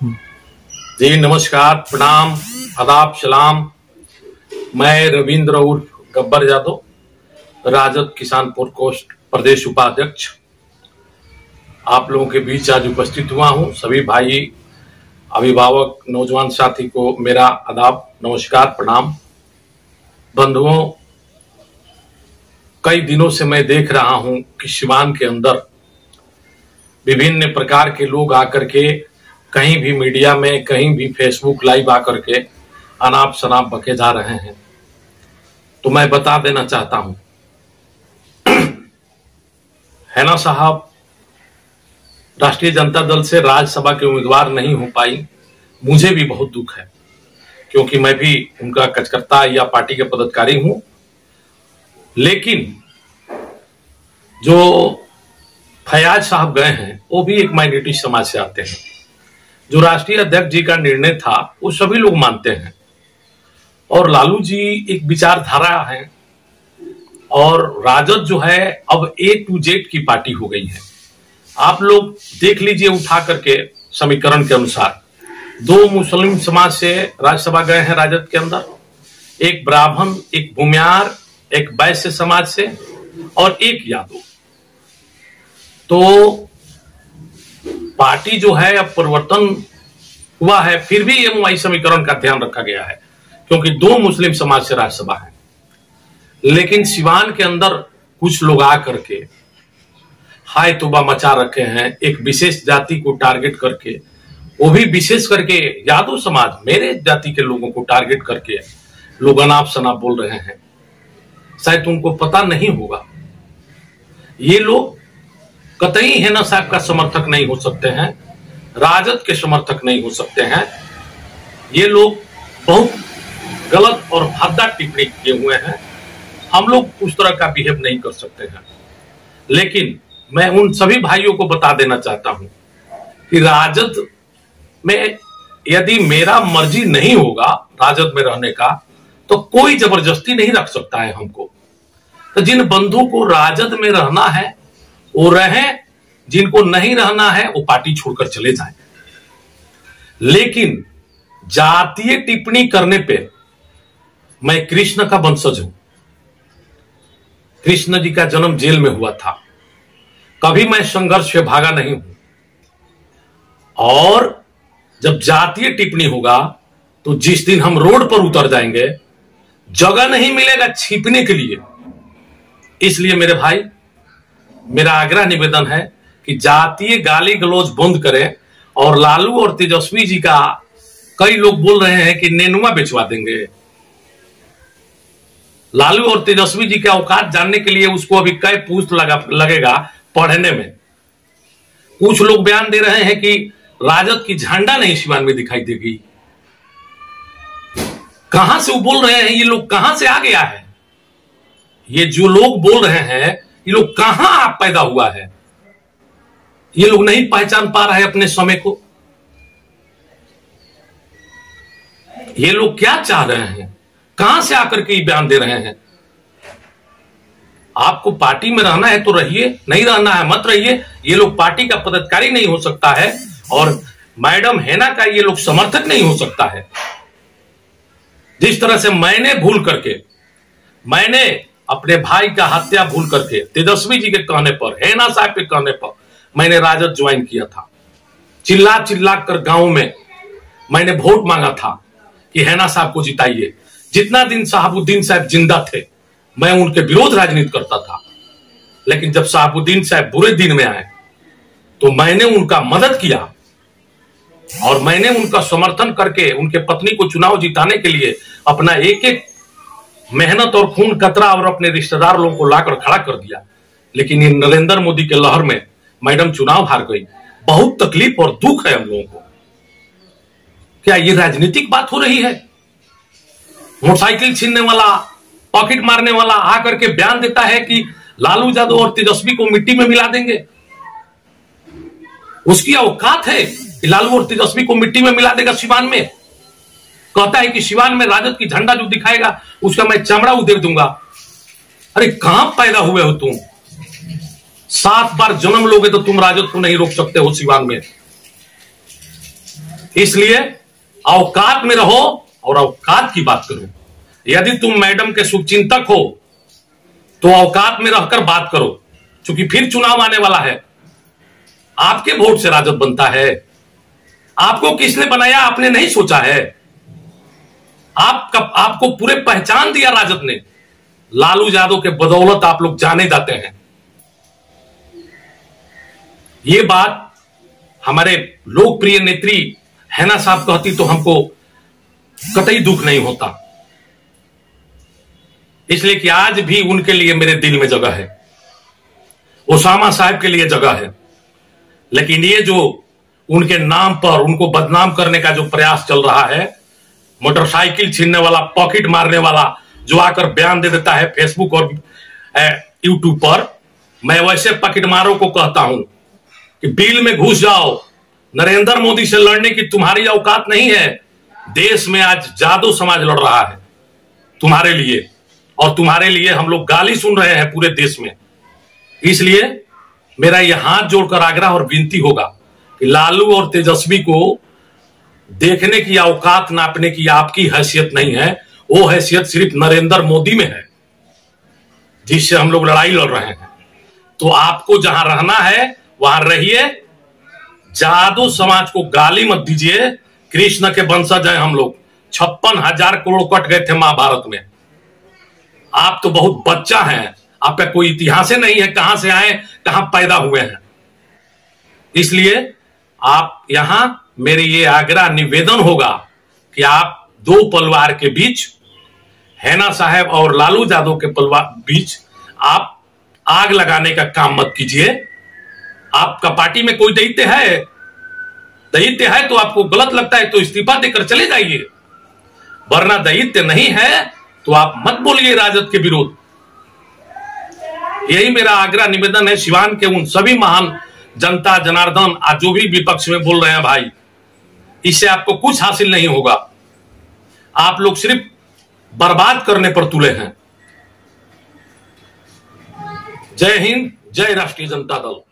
जी नमस्कार, प्रणाम, आदाब, सलाम। मैं रविंद्र उर्फ गब्बर यादव, राजद किसान प्रकोष्ठ प्रदेश उपाध्यक्ष, आप लोगों के बीच आज उपस्थित हुआ हूं। सभी भाई, अभिभावक, नौजवान साथी को मेरा आदाब, नमस्कार, प्रणाम। बंधुओं, कई दिनों से मैं देख रहा हूं कि सिवान के अंदर विभिन्न प्रकार के लोग आकर के कहीं भी मीडिया में, कहीं भी फेसबुक लाइव आकर के अनाप शनाप बके जा रहे हैं। तो मैं बता देना चाहता हूं, हैना साहब राष्ट्रीय जनता दल से राज्यसभा के उम्मीदवार नहीं हो पाई। मुझे भी बहुत दुख है, क्योंकि मैं भी उनका कार्यकर्ता या पार्टी के पदाधिकारी हूं। लेकिन जो फयाज साहब गए हैं वो भी एक माइनॉरिटी समाज से आते हैं। जो राष्ट्रीय अध्यक्ष जी का निर्णय था वो सभी लोग मानते हैं, और लालू जी एक विचारधारा है, और राजद जो है अब A to Z की पार्टी हो गई है। आप लोग देख लीजिए उठा करके समीकरण के अनुसार, 2 मुस्लिम समाज से राज्यसभा गए हैं राजद के अंदर, एक ब्राह्मण, एक भूमियार, एक वैश्य समाज से, और एक यादव। तो पार्टी जो है अब परिवर्तन हुआ है, फिर भी MOI समीकरण का ध्यान रखा गया है, क्योंकि 2 मुस्लिम समाज से राज्यसभा है। लेकिन सिवान के अंदर कुछ लोग आकर के हाय तौबा मचा रखे हैं, एक विशेष जाति को टारगेट करके, वो भी विशेष करके यादव समाज, मेरे जाति के लोगों को टारगेट करके लोग अनाप शनाप बोल रहे हैं। शायद उनको पता नहीं होगा, ये लोग कतई हैना साहब का समर्थक नहीं हो सकते हैं, राजद के समर्थक नहीं हो सकते हैं। ये लोग बहुत गलत और भद्दा टिप्पणी किए हुए हैं। हम लोग उस तरह का बिहेव नहीं कर सकते हैं। लेकिन मैं उन सभी भाइयों को बता देना चाहता हूं कि राजद में यदि मेरा मर्जी नहीं होगा राजद में रहने का, तो कोई जबरदस्ती नहीं रख सकता है हमको। तो जिन बंधु को राजद में रहना है वो रहे, जिनको नहीं रहना है वो पार्टी छोड़कर चले जाएं। लेकिन जातीय टिप्पणी करने पे, मैं कृष्ण का वंशज हूं। कृष्ण जी का जन्म जेल में हुआ था, कभी मैं संघर्ष से भागा नहीं हूं। और जब जातीय टिप्पणी होगा तो जिस दिन हम रोड पर उतर जाएंगे, जगह नहीं मिलेगा छिपने के लिए। इसलिए मेरे भाई, मेरा आग्रह निवेदन है कि जातीय गाली गलौज बंद करें। और लालू और तेजस्वी जी का, कई लोग बोल रहे हैं कि नेनुआ बेचवा देंगे। लालू और तेजस्वी जी के औकात जानने के लिए उसको अभी कई पूछ लगेगा पढ़ने में। कुछ लोग बयान दे रहे हैं कि राजद की झंडा नहीं सिवान में दिखाई देगी। कहां से वो बोल रहे हैं? ये लोग कहां से आ गया है? ये जो लोग बोल रहे हैं, ये लोग कहां पैदा हुआ है? ये लोग नहीं पहचान पा रहे अपने समय को। ये लोग क्या चाह रहे हैं? कहां से आकर के ये बयान दे रहे हैं? आपको पार्टी में रहना है तो रहिए, नहीं रहना है मत रहिए। ये लोग पार्टी का पदाधिकारी नहीं हो सकता है, और मैडम हैना का ये लोग समर्थक नहीं हो सकता है। जिस तरह से मैंने भूल करके, मैंने अपने भाई का हत्या भूल करके तेजस्वी जी के कहने पर, हैना साहब के कहने पर मैंने राजद ज्वाइन किया था। चिल्ला चिल्ला कर गांव में मैंने वोट मांगा था कि हैना साहब को जिताइए। जितना दिन शहाबुद्दीन साहब जिंदा थे, मैं उनके विरोध राजनीति करता था। लेकिन जब शहाबुद्दीन साहब बुरे दिन में आए तो मैंने उनका मदद किया, और मैंने उनका समर्थन करके उनके पत्नी को चुनाव जिताने के लिए अपना एक एक मेहनत और खून कतरा और अपने रिश्तेदार लोगों को लाकर खड़ा कर दिया। लेकिन ये नरेंद्र मोदी के लहर में मैडम चुनाव हार गई। बहुत तकलीफ और दुख है हम लोगों को। क्या ये राजनीतिक बात हो रही है? मोटरसाइकिल छीनने वाला, पॉकेट मारने वाला आकर के बयान देता है कि लालू यादव और तेजस्वी को मिट्टी में मिला देंगे। उसकी औकात है कि लालू और तेजस्वी को मिट्टी में मिला देगा सिवान में। कहता है कि सिवान में राजद की झंडा जो दिखाएगा उसका मैं चमड़ा उधेड़ दूंगा। अरे कहां पैदा हुए हो तुम? 7 बार जन्म लोगे तो तुम राजद को नहीं रोक सकते हो सिवान में। इसलिए औकात में रहो और औकात की बात करो। यदि तुम मैडम के शुभचिंतक हो तो औकात में रहकर बात करो, क्योंकि फिर चुनाव आने वाला है। आपके वोट से राजद बनता है। आपको किसने बनाया आपने नहीं सोचा है। आपको पूरे पहचान दिया राजद ने। लालू यादव के बदौलत आप लोग जाने जाते हैं। ये बात हमारे लोकप्रिय नेत्री हैना साहब कहती तो हमको कतई दुख नहीं होता, इसलिए कि आज भी उनके लिए मेरे दिल में जगह है, ओसामा साहब के लिए जगह है। लेकिन ये जो उनके नाम पर उनको बदनाम करने का जो प्रयास चल रहा है, मोटरसाइकिल छीनने वाला, पॉकेट मारने वाला जो आकर बयान दे देता है फेसबुक और यूट्यूब पर, मैं वैसे पॉकेट मारों को कहता हूं कि बिल में घुस जाओ। नरेंद्र मोदी से लड़ने की तुम्हारी औकात नहीं है। देश में आज जादू समाज लड़ रहा है तुम्हारे लिए, और तुम्हारे लिए हम लोग गाली सुन रहे हैं पूरे देश में। इसलिए मेरा यह हाथ जोड़कर आग्रह और विनती होगा कि लालू और तेजस्वी को देखने की औकात, नापने की आपकी हैसियत नहीं है। वो हैसियत सिर्फ नरेंद्र मोदी में है, जिससे हम लोग लड़ाई लड़ रहे हैं। तो आपको जहां रहना है वहां रहिए। जादू समाज को गाली मत दीजिए। कृष्ण के वंशज हैं हम लोग। 56,000 करोड़ कट गए थे महाभारत में। आप तो बहुत बच्चा हैं, आपका कोई इतिहास नहीं है, कहां से आए, कहां पैदा हुए हैं। इसलिए आप यहां मेरे ये आग्रह निवेदन होगा कि आप दो परिवार के बीच, हैना साहब और लालू यादव के परिवार बीच आप आग लगाने का काम मत कीजिए। आपका पार्टी में कोई दैत्य है तो आपको गलत लगता है तो इस्तीफा देकर चले जाइए, वरना दैत्य नहीं है तो आप मत बोलिए राजद के विरोध। यही मेरा आग्रह निवेदन है सिवान के उन सभी महान जनता जनार्दन, आज जो भी विपक्ष में बोल रहे हैं भाई, इससे आपको कुछ हासिल नहीं होगा। आप लोग सिर्फ बर्बाद करने पर तुले हैं। जय हिंद, जय राष्ट्रीय जनता दल।